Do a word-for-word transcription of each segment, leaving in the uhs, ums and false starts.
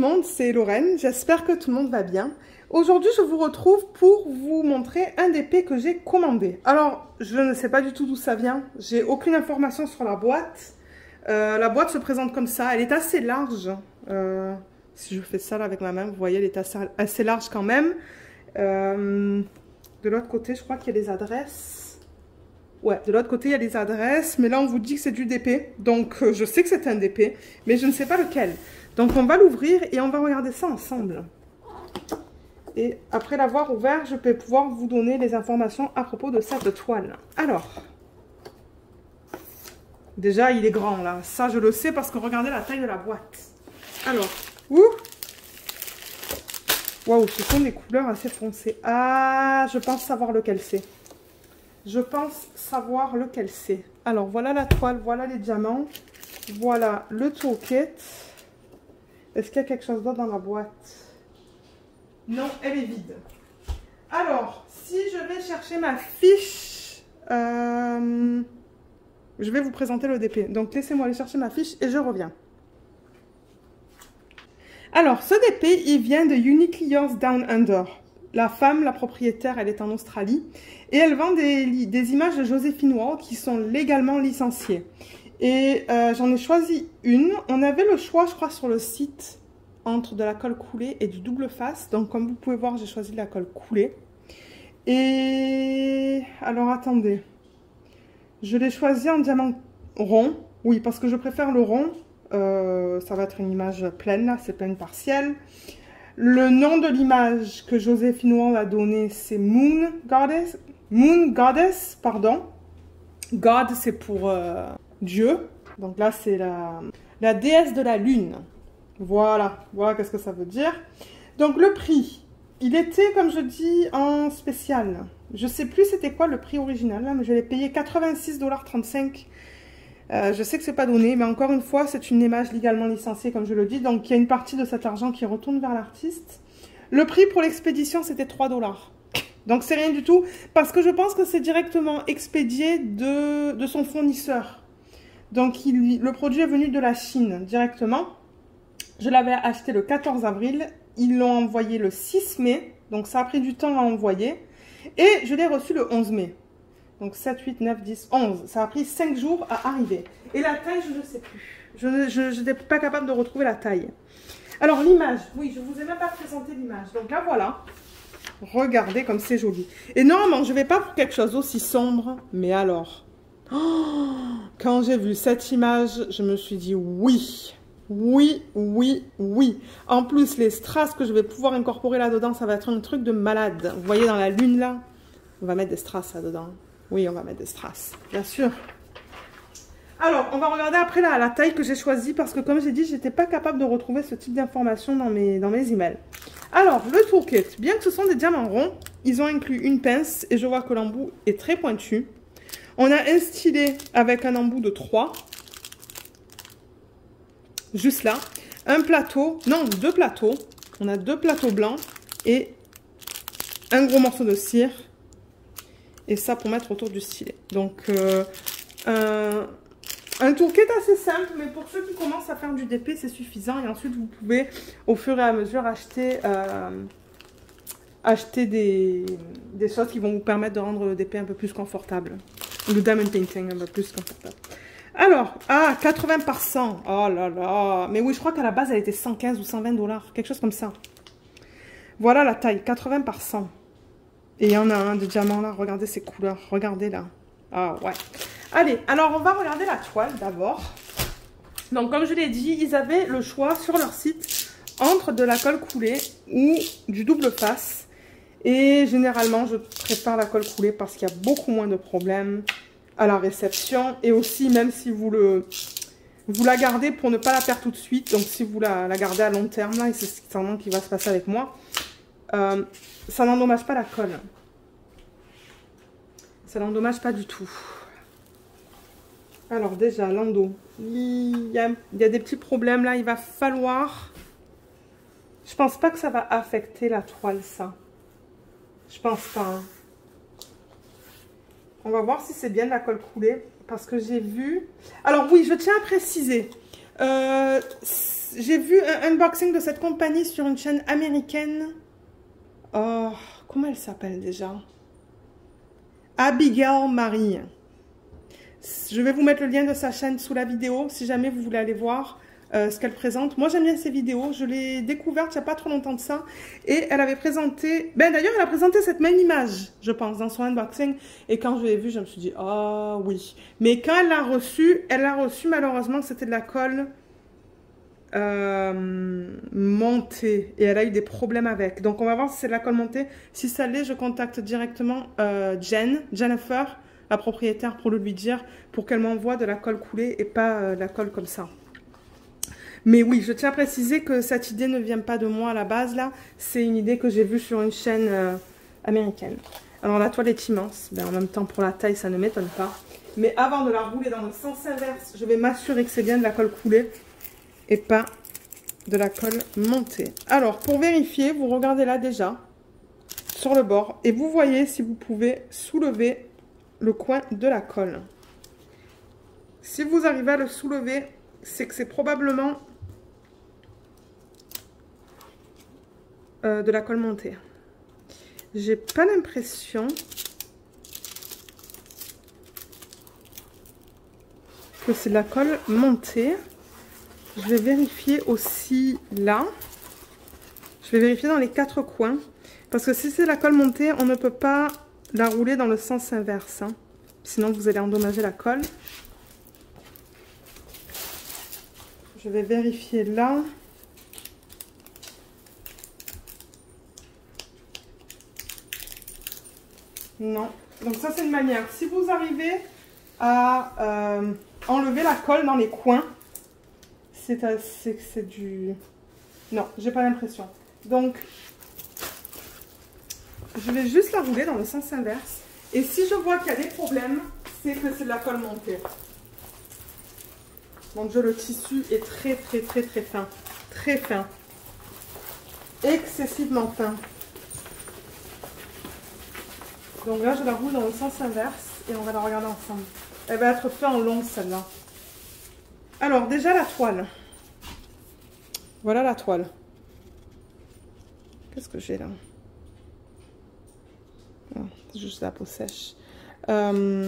monde, c'est Lorraine, j'espère que tout le monde va bien. Aujourd'hui, je vous retrouve pour vous montrer un d'épée que j'ai commandé. Alors, je ne sais pas du tout d'où ça vient, j'ai aucune information sur la boîte. Euh, la boîte se présente comme ça, elle est assez large. Euh, si je fais ça là avec ma main, vous voyez, elle est assez, assez large quand même. Euh, de l'autre côté, je crois qu'il y a des adresses. Ouais, de l'autre côté, il y a les adresses, mais là, on vous dit que c'est du D P. Donc, euh, je sais que c'est un D P, mais je ne sais pas lequel. Donc, on va l'ouvrir et on va regarder ça ensemble. Et après l'avoir ouvert, je vais pouvoir vous donner les informations à propos de cette toile. Alors, déjà, il est grand, là. Ça, je le sais parce que regardez la taille de la boîte. Alors, ouh! Waouh, ce sont des couleurs assez foncées. Ah, je pense savoir lequel c'est. Je pense savoir lequel c'est. Alors, voilà la toile, voilà les diamants. Voilà le toolkit. Est-ce qu'il y a quelque chose d'autre dans la boîte? Non, elle est vide. Alors, si je vais chercher ma fiche, euh, je vais vous présenter le D P. Donc, laissez-moi aller chercher ma fiche et je reviens. Alors, ce D P, il vient de Uniquely Yours Down Under. La femme, la propriétaire, elle est en Australie et elle vend des, des images de Joséphine Wall qui sont légalement licenciées. Et euh, j'en ai choisi une. On avait le choix, je crois, sur le site entre de la colle coulée et du double face. Donc, comme vous pouvez voir, j'ai choisi de la colle coulée. Et alors, attendez. Je l'ai choisi en diamant rond. Oui, parce que je préfère le rond. Euh, ça va être une image pleine, là, c'est pleine partielle. Le nom de l'image que Joséphine Wall a donné, c'est Moon Goddess. Moon Goddess, pardon. God, c'est pour euh, Dieu. Donc là, c'est la, la déesse de la lune. Voilà, voilà qu'est-ce que ça veut dire. Donc le prix, il était, comme je dis, en spécial. Je ne sais plus c'était quoi le prix original, là, mais je l'ai payé quatre-vingt-six dollars trente-cinq. Euh, je sais que c'est pas donné, mais encore une fois, c'est une image légalement licenciée, comme je le dis. Donc, il y a une partie de cet argent qui retourne vers l'artiste. Le prix pour l'expédition, c'était trois dollars. Donc, c'est rien du tout, parce que je pense que c'est directement expédié de, de son fournisseur. Donc, il, le produit est venu de la Chine directement. Je l'avais acheté le quatorze avril. Ils l'ont envoyé le six mai. Donc, ça a pris du temps à envoyer. Et je l'ai reçu le onze mai. Donc sept, huit, neuf, dix, onze. Ça a pris cinq jours à arriver. Et la taille, je ne sais plus. Je n'étais pas capable de retrouver la taille. Alors l'image, oui, je ne vous ai même pas présenté l'image. Donc là, voilà. Regardez comme c'est joli. Et normalement, je ne vais pas pour quelque chose d'aussi sombre. Mais alors, oh, quand j'ai vu cette image, je me suis dit oui. Oui, oui, oui. En plus, les strass que je vais pouvoir incorporer là-dedans, ça va être un truc de malade. Vous voyez dans la lune là, on va mettre des strass là-dedans. Oui, on va mettre des strass, bien sûr. Alors, on va regarder après la, la taille que j'ai choisie parce que, comme j'ai dit, je n'étais pas capable de retrouver ce type d'informations dans mes, dans mes emails. Alors, le toolkit, bien que ce sont des diamants ronds, ils ont inclus une pince et je vois que l'embout est très pointu. On a un stylet avec un embout de trois. Juste là. Un plateau, non, deux plateaux. On a deux plateaux blancs et un gros morceau de cire. Et ça pour mettre autour du stylet. Donc, euh, un, un toolkit assez simple, mais pour ceux qui commencent à faire du D P, c'est suffisant. Et ensuite, vous pouvez, au fur et à mesure, acheter, euh, acheter des, des choses qui vont vous permettre de rendre le D P un peu plus confortable. Le diamond painting un peu plus confortable. Alors, ah, quatre-vingts par cent. Oh là là. Mais oui, je crois qu'à la base, elle était cent quinze ou cent vingt dollars. Quelque chose comme ça. Voilà la taille, quatre-vingts par cent. Et il y en a un de diamant là, regardez ces couleurs, regardez là. Ah ouais. Allez, alors on va regarder la toile d'abord. Donc comme je l'ai dit, ils avaient le choix sur leur site entre de la colle coulée ou du double face. Et généralement, je prépare la colle coulée parce qu'il y a beaucoup moins de problèmes à la réception. Et aussi, même si vous, le, vous la gardez pour ne pas la perdre tout de suite, donc si vous la, la gardez à long terme, là, et c'est certainement ce qui va se passer avec moi, Euh, ça n'endommage pas la colle. Ça n'endommage pas du tout. Alors déjà, l'endo. Il y a, il y a des petits problèmes là. Il va falloir... Je pense pas que ça va affecter la toile, ça. Je pense pas. Hein. On va voir si c'est bien de la colle coulée. Parce que j'ai vu... Alors oui, je tiens à préciser. Euh, J'ai vu un unboxing de cette compagnie sur une chaîne américaine. Oh, comment elle s'appelle déjà? Abigail Marie. Je vais vous mettre le lien de sa chaîne sous la vidéo si jamais vous voulez aller voir euh, ce qu'elle présente. Moi, j'aime bien ses vidéos. Je l'ai découverte il n'y a pas trop longtemps de ça. Et elle avait présenté... Ben d'ailleurs, elle a présenté cette même image, je pense, dans son unboxing. Et quand je l'ai vue, je me suis dit, ah oh, oui. Mais quand elle l'a reçue, elle l'a reçue, malheureusement, c'était de la colle... Euh, montée et elle a eu des problèmes avec, donc on va voir si c'est de la colle montée. Si ça l'est, je contacte directement euh, Jen, Jennifer, la propriétaire, pour le lui dire, pour qu'elle m'envoie de la colle coulée et pas euh, de la colle comme ça. Mais oui, je tiens à préciser que cette idée ne vient pas de moi à la base là, c'est une idée que j'ai vue sur une chaîne euh, américaine. Alors la toile est immense, ben, en même temps pour la taille ça ne m'étonne pas, mais avant de la rouler dans le sens inverse, je vais m'assurer que c'est bien de la colle coulée et pas de la colle montée. Alors, pour vérifier, vous regardez là déjà, sur le bord, et vous voyez si vous pouvez soulever le coin de la colle. Si vous arrivez à le soulever, c'est que c'est probablement euh, de la colle montée. J'ai pas l'impression que c'est de la colle montée. Je vais vérifier aussi là. Je vais vérifier dans les quatre coins. Parce que si c'est la colle montée, on ne peut pas la rouler dans le sens inverse. Hein. Sinon, vous allez endommager la colle. Je vais vérifier là. Non. Donc ça, c'est une manière. Si vous arrivez à euh, enlever la colle dans les coins, c'est du... Non, j'ai pas l'impression. Donc, je vais juste la rouler dans le sens inverse. Et si je vois qu'il y a des problèmes, c'est que c'est de la colle montée. Donc, je, le tissu est très, très, très, très fin. Très fin. Excessivement fin. Donc là, je la roule dans le sens inverse et on va la regarder ensemble. Elle va être faite en long, celle-là. Alors, déjà la toile. Voilà la toile. Qu'est-ce que j'ai là? Oh, c'est juste la peau sèche. Euh...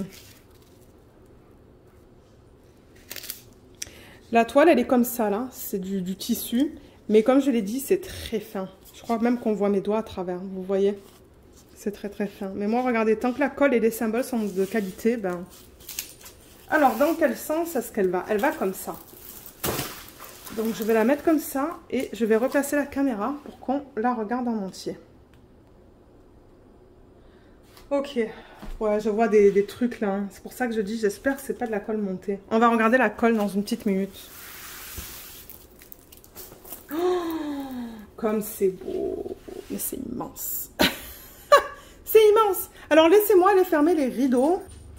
La toile, elle est comme ça, là. C'est du, du tissu. Mais comme je l'ai dit, c'est très fin. Je crois même qu'on voit mes doigts à travers. Vous voyez? C'est très, très fin. Mais moi, regardez, tant que la colle et les symboles sont de qualité, ben... Alors, dans quel sens est-ce qu'elle va? Elle va comme ça. Donc, je vais la mettre comme ça et je vais replacer la caméra pour qu'on la regarde en entier. Ok. Ouais, je vois des, des trucs là. Hein. C'est pour ça que je dis, j'espère que c'est pas de la colle montée. On va regarder la colle dans une petite minute. Oh, comme c'est beau. Mais c'est immense. C'est immense. Alors, laissez-moi aller fermer les rideaux.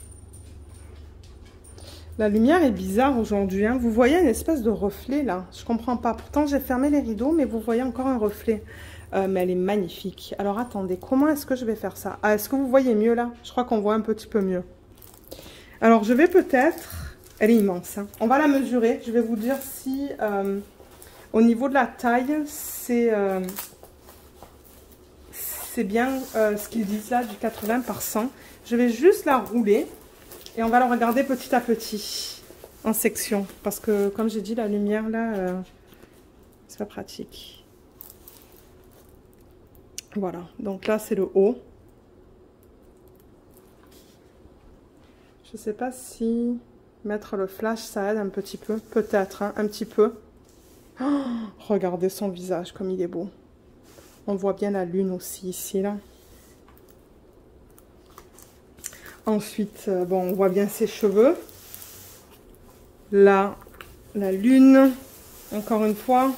La lumière est bizarre aujourd'hui, hein. Vous voyez une espèce de reflet là. Je comprends pas. Pourtant, j'ai fermé les rideaux, mais vous voyez encore un reflet. Euh, mais elle est magnifique. Alors, attendez. Comment est-ce que je vais faire ça? Ah, est-ce que vous voyez mieux là? Je crois qu'on voit un petit peu mieux. Alors, je vais peut-être... Elle est immense. Hein. On va la mesurer. Je vais vous dire si, euh, au niveau de la taille, c'est euh, c'est bien euh, ce qu'ils disent là, du quatre-vingts par cent. Je vais juste la rouler. Et on va le regarder petit à petit, en section. Parce que, comme j'ai dit, la lumière, là, euh, c'est pas pratique. Voilà. Donc là, c'est le haut. Je sais pas si mettre le flash, ça aide un petit peu. Peut-être, hein, un petit peu. Oh, regardez son visage, comme il est beau. On voit bien la lune aussi, ici, là. Ensuite, euh, bon, on voit bien ses cheveux. Là, la lune, encore une fois.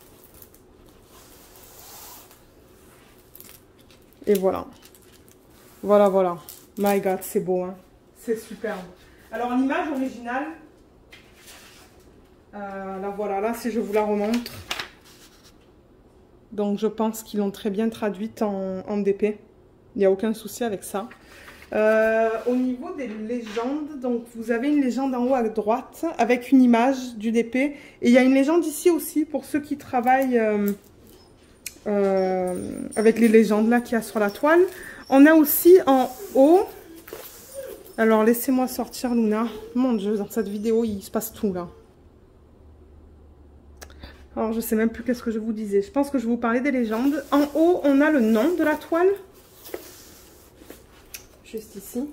Et voilà. Voilà, voilà. My God, c'est beau, hein. C'est superbe. Alors, l'image originale, euh, la voilà, là, si je vous la remontre. Donc, je pense qu'ils l'ont très bien traduite en, en D P. Il n'y a aucun souci avec ça. Euh, au niveau des légendes, donc vous avez une légende en haut à droite avec une image du D P. Et il y a une légende ici aussi pour ceux qui travaillent euh, euh, avec les légendes là qu'il y a sur la toile. On a aussi en haut, alors laissez-moi sortir Luna. Mon Dieu, dans cette vidéo il se passe tout là. Alors je sais même plus qu'est-ce que je vous disais. Je pense que je vous parlais des légendes. En haut on a le nom de la toile. Juste ici.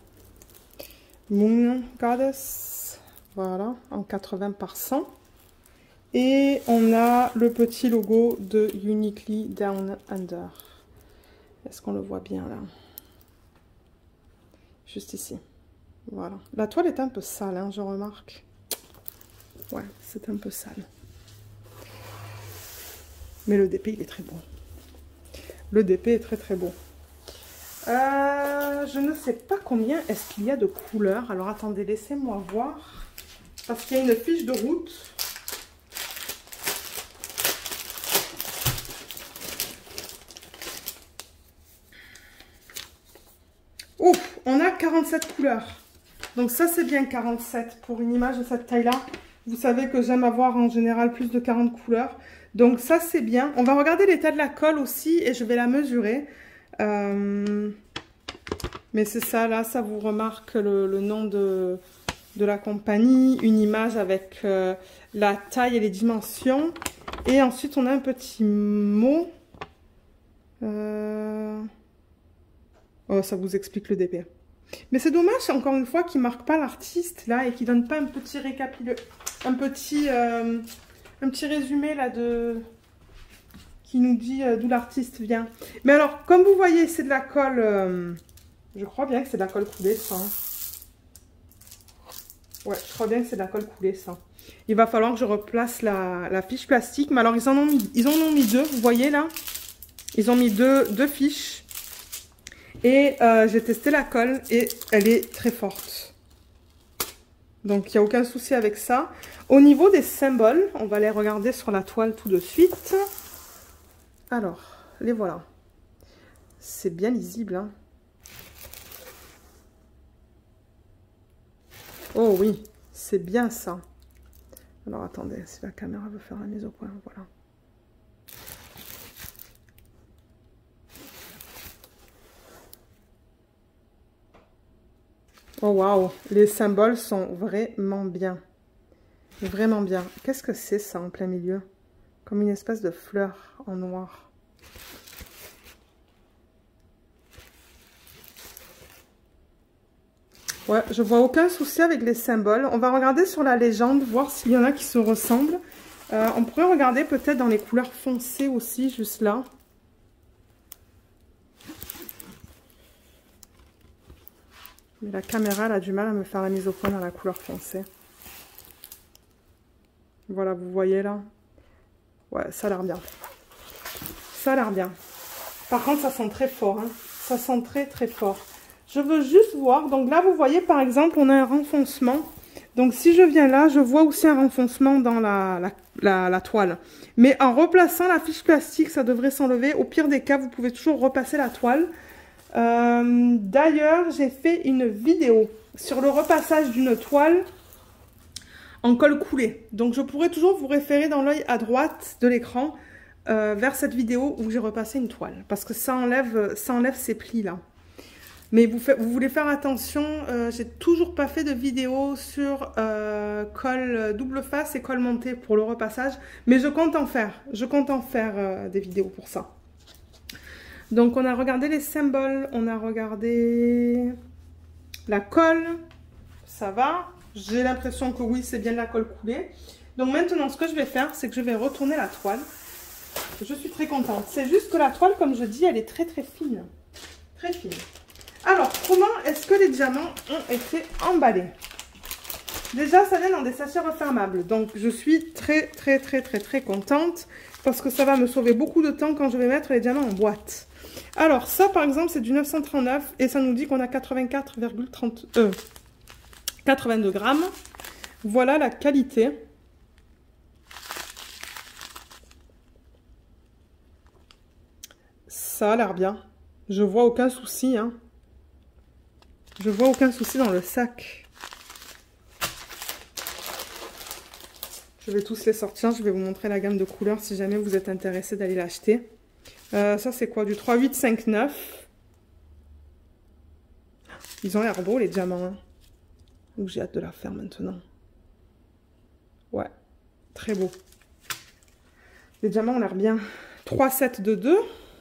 Moon Goddess. Voilà, en quatre-vingts par cent. Et on a le petit logo de Uniquely Down Under. Est-ce qu'on le voit bien là? Juste ici. Voilà. La toile est un peu sale, hein, je remarque. Ouais, c'est un peu sale. Mais le D P, il est très beau. Le D P est très très beau. Euh, je ne sais pas combien est-ce qu'il y a de couleurs. Alors attendez, laissez-moi voir. Parce qu'il y a une fiche de route. Ouf, on a quarante-sept couleurs. Donc ça c'est bien quarante-sept pour une image de cette taille-là. Vous savez que j'aime avoir en général plus de quarante couleurs. Donc ça c'est bien. On va regarder l'état de la colle aussi et je vais la mesurer. Euh, mais c'est ça, là, ça vous remarque le, le nom de, de la compagnie, une image avec euh, la taille et les dimensions. Et ensuite, on a un petit mot. Euh... Oh, ça vous explique le D P. Mais c'est dommage, encore une fois, qu'il ne marque pas l'artiste, là, et qu'il ne donne pas un petit récapitulatif, un petit, euh, un petit résumé, là, de... qui nous dit euh, d'où l'artiste vient. Mais alors, comme vous voyez, c'est de la colle... Euh, je crois bien que c'est de la colle coulée, ça. Hein. Ouais, je crois bien que c'est de la colle coulée, ça. Il va falloir que je replace la, la fiche plastique. Mais alors, ils en ont mis, ils en ont mis deux, vous voyez, là. Ils ont mis deux, deux fiches. Et euh, j'ai testé la colle et elle est très forte. Donc, il n'y a aucun souci avec ça. Au niveau des symboles, on va les regarder sur la toile tout de suite. Alors, les voilà. C'est bien lisible, hein. Oh oui, c'est bien ça. Alors, attendez, si la caméra veut faire la mise au point, voilà. Oh waouh, les symboles sont vraiment bien. Vraiment bien. Qu'est-ce que c'est ça en plein milieu? Comme une espèce de fleur en noir. Ouais, je vois aucun souci avec les symboles. On va regarder sur la légende, voir s'il y en a qui se ressemblent. Euh, on pourrait regarder peut-être dans les couleurs foncées aussi, juste là. Mais la caméra elle a du mal à me faire la mise au point dans la couleur foncée. Voilà, vous voyez là. Ouais, ça a l'air bien. Ça a l'air bien. Par contre, ça sent très fort. Hein. Ça sent très très fort. Je veux juste voir. Donc là, vous voyez, par exemple, on a un renfoncement. Donc si je viens là, je vois aussi un renfoncement dans la, la, la, la toile. Mais en replaçant la fiche plastique, ça devrait s'enlever. Au pire des cas, vous pouvez toujours repasser la toile. Euh, D'ailleurs, j'ai fait une vidéo sur le repassage d'une toile en colle coulée. Donc je pourrais toujours vous référer dans l'œil à droite de l'écran euh, vers cette vidéo où j'ai repassé une toile. Parce que ça enlève, ça enlève ces plis-là. Mais vous, fait, vous voulez faire attention, euh, j'ai toujours pas fait de vidéo sur euh, colle double face et colle montée pour le repassage. Mais je compte en faire, je compte en faire euh, des vidéos pour ça. Donc on a regardé les symboles, on a regardé la colle, ça va. J'ai l'impression que oui, c'est bien de la colle coulée. Donc maintenant, ce que je vais faire, c'est que je vais retourner la toile. Je suis très contente. C'est juste que la toile, comme je dis, elle est très très fine. Très fine. Alors, comment est-ce que les diamants ont été emballés? Déjà, ça vient dans des sachets refermables. Donc, je suis très très très très très contente parce que ça va me sauver beaucoup de temps quand je vais mettre les diamants en boîte. Alors, ça, par exemple, c'est du neuf cent trente-neuf et ça nous dit qu'on a quatre-vingt-quatre virgule trente... Euh, quatre-vingt-deux grammes. Voilà la qualité. Ça a l'air bien. Je vois aucun souci. Hein. Je vois aucun souci dans le sac. Je vais tous les sortir. Je vais vous montrer la gamme de couleurs si jamais vous êtes intéressé d'aller l'acheter. Euh, ça, c'est quoi? Du trois, huit, cinq, neuf. Ils ont l'air beaux, les diamants. Hein. Donc, j'ai hâte de la faire maintenant. Ouais, très beau. Les diamants ont l'air bien. trois, sept, deux, deux.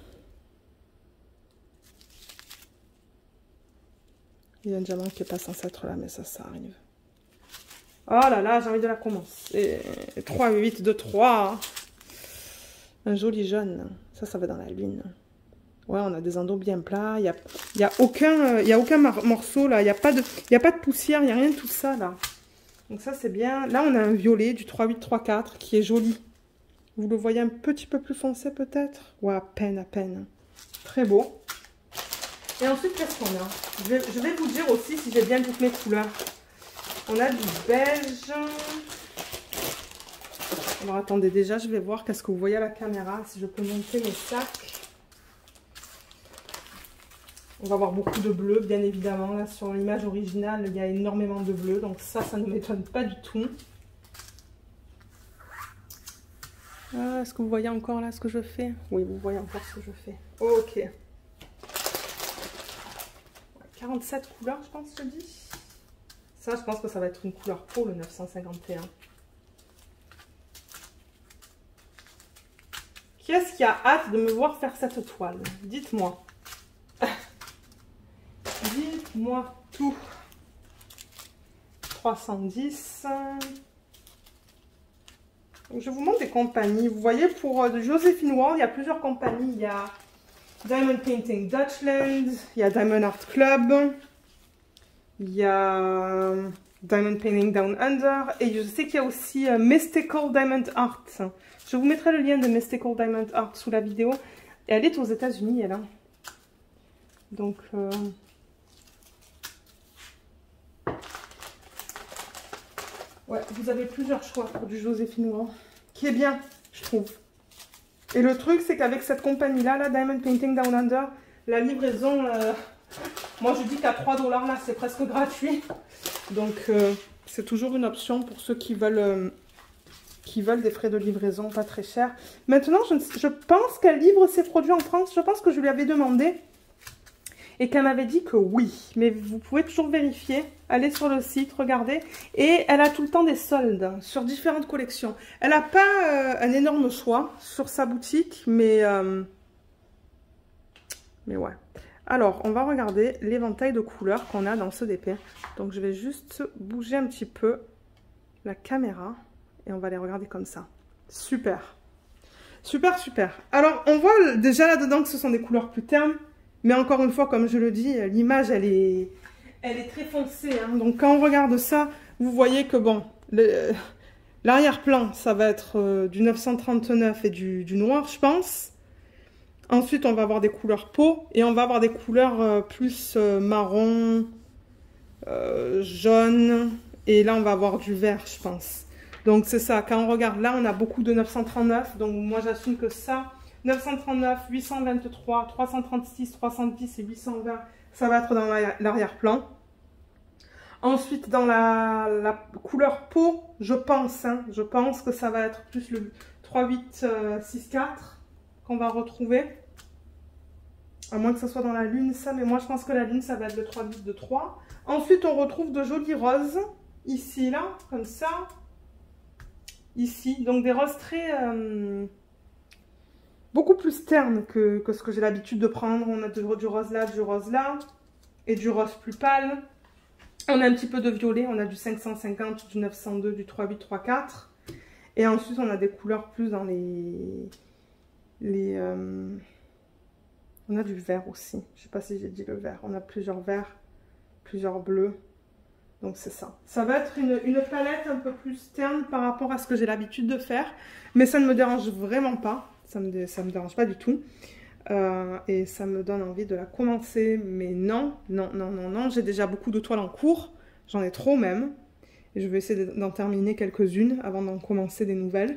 Il y a un diamant qui n'est pas censé être là, mais ça, ça arrive. Oh là là, j'ai envie de la commencer. trois, huit, deux, trois. Un joli jaune. Ça, ça va dans la lune. Ouais, on a des endos bien plats. Il n'y a, y a aucun, y a aucun morceau là. Il n'y a, pas de, y a pas de poussière. Il n'y a rien de tout ça là. Donc ça, c'est bien. Là, on a un violet du trois, huit, trois, quatre qui est joli. Vous le voyez un petit peu plus foncé peut-être? Ouais, à peine, à peine. Très beau. Et ensuite, qu'est-ce qu'on a? je vais, je vais vous dire aussi si j'ai bien toutes mes couleurs. On a du beige. Alors, attendez, déjà, je vais voir qu'est-ce que vous voyez à la caméra. Si je peux monter mes sacs. On va avoir beaucoup de bleu, bien évidemment. Là, sur l'image originale, il y a énormément de bleu. Donc ça, ça ne m'étonne pas du tout. Ah, est-ce que vous voyez encore là ce que je fais? Oui, vous voyez encore ce que je fais. Ok. quarante-sept couleurs, je pense, je dis. Ça, je pense que ça va être une couleur peau, le neuf cent cinquante et un. Qui est-ce qui a hâte de me voir faire cette toile? Dites-moi. Dites-moi tout. trois cent dix. Je vous montre des compagnies. Vous voyez, pour euh, Joséphine Ward, il y a plusieurs compagnies. Il y a Diamond Painting Dutchland, il y a Diamond Art Club, il y a Diamond Painting Down Under, et je sais qu'il y a aussi euh, Mystical Diamond Art. Je vous mettrai le lien de Mystical Diamond Art sous la vidéo. Et elle est aux États-Unis, elle. Hein. Donc... Euh... Ouais, vous avez plusieurs choix pour du Joséphine Ward, qui est bien, je trouve. Et le truc, c'est qu'avec cette compagnie-là, là, Diamond Painting Down Under, la livraison, euh, moi je dis qu'à trois dollars, là, c'est presque gratuit. Donc, euh, c'est toujours une option pour ceux qui veulent, euh, qui veulent des frais de livraison pas très chers. Maintenant, je, je pense qu'elle livre ses produits en France. Je pense que je lui avais demandé. Et qu'elle m'avait dit que oui, mais vous pouvez toujours vérifier, allez sur le site, regardez, et elle a tout le temps des soldes sur différentes collections. Elle n'a pas euh, un énorme choix sur sa boutique, mais, euh, mais ouais. Alors, on va regarder l'éventail de couleurs qu'on a dans ce D P. Donc, je vais juste bouger un petit peu la caméra, et on va les regarder comme ça. Super, super, super. Alors, on voit déjà là-dedans que ce sont des couleurs plus ternes. Mais encore une fois, comme je le dis, l'image, elle est, elle est très foncée. Hein. Donc, quand on regarde ça, vous voyez que, bon, l'arrière-plan, ça va être euh, du neuf cent trente-neuf et du, du noir, je pense. Ensuite, on va avoir des couleurs peau et on va avoir des couleurs euh, plus euh, marron, euh, jaune. Et là, on va avoir du vert, je pense. Donc, c'est ça. Quand on regarde là, on a beaucoup de neuf cent trente-neuf. Donc, moi, j'assume que ça... neuf cent trente-neuf, huit cent vingt-trois, trois cent trente-six, trois cent dix et huit cent vingt, ça va être dans l'arrière-plan. Ensuite, dans la, la couleur peau, je pense, hein, je pense que ça va être plus le trois huit six quatre qu'on va retrouver. À moins que ce soit dans la lune, ça, mais moi je pense que la lune, ça va être le trois huit deux trois. Ensuite, on retrouve de jolis roses, ici, là, comme ça. Ici, donc des roses très... Euh, beaucoup plus terne que, que ce que j'ai l'habitude de prendre. On a du, du rose là, du rose là, et du rose plus pâle. On a un petit peu de violet, on a du cinq cent cinquante, du neuf cent deux, du trois huit trois quatre. Et ensuite, on a des couleurs plus dans les... les euh... On a du vert aussi. Je ne sais pas si j'ai dit le vert. On a plusieurs verts, plusieurs bleus. Donc c'est ça. Ça va être une, une palette un peu plus terne par rapport à ce que j'ai l'habitude de faire. Mais ça ne me dérange vraiment pas. Ça ne me, ça me dérange pas du tout. Euh, et ça me donne envie de la commencer. Mais non, non, non, non, non. J'ai déjà beaucoup de toiles en cours. J'en ai trop même. Et je vais essayer d'en terminer quelques-unes avant d'en commencer des nouvelles.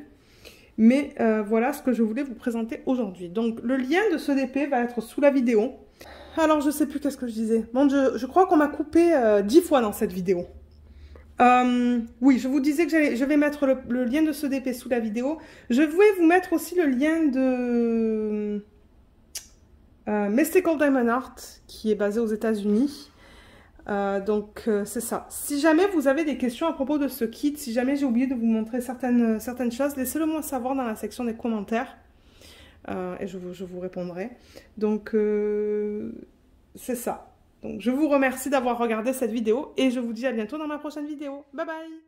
Mais euh, voilà ce que je voulais vous présenter aujourd'hui. Donc le lien de ce D P va être sous la vidéo. alors je sais plus qu'est-ce que je disais. Bon, je, je crois qu'on m'a coupé euh, dix fois dans cette vidéo. Euh, oui, je vous disais que je vais mettre le, le lien de ce D P sous la vidéo. Je vais vous mettre aussi le lien de euh, Mystical Diamond Art, qui est basé aux États-Unis. Euh, donc, euh, c'est ça. Si jamais vous avez des questions à propos de ce kit, si jamais j'ai oublié de vous montrer certaines, certaines choses, laissez-le moi savoir dans la section des commentaires. Euh, et je vous, je vous répondrai. Donc, euh, c'est ça. Donc, je vous remercie d'avoir regardé cette vidéo et je vous dis à bientôt dans ma prochaine vidéo. Bye bye!